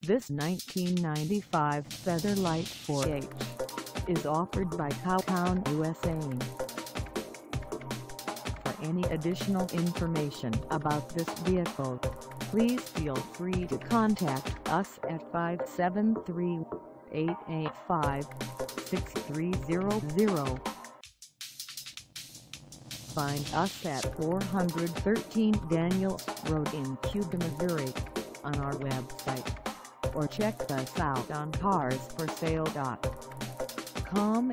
This 1995 FEATHERLITE 4H is offered by Cowtown USA Inc. For any additional information about this vehicle, please feel free to contact us at 573-885-6300. Find us at 413 Daniels Road in Cuba, Missouri, on our website, or check us out on carsforsale.com.